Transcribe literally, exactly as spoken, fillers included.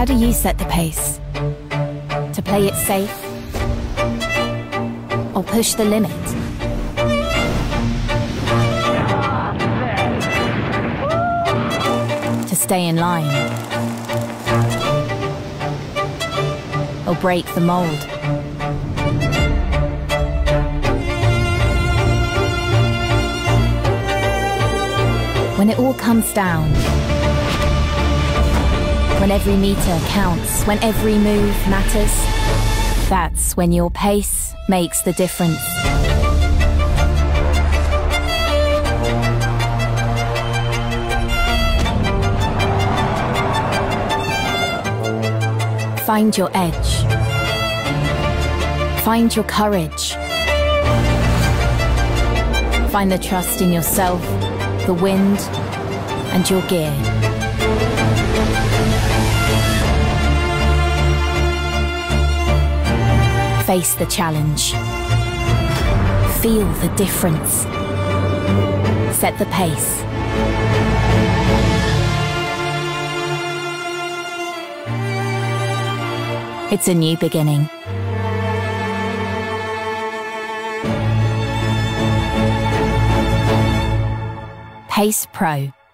How do you set the pace? To play it safe? Or push the limit? To stay in line? Or break the mold? When it all comes down, when every meter counts, when every move matters, that's when your pace makes the difference. Find your edge. Find your courage. Find the trust in yourself, the wind, and your gear. Face the challenge. Feel the difference. Set the pace. It's a new beginning. Pace Pro.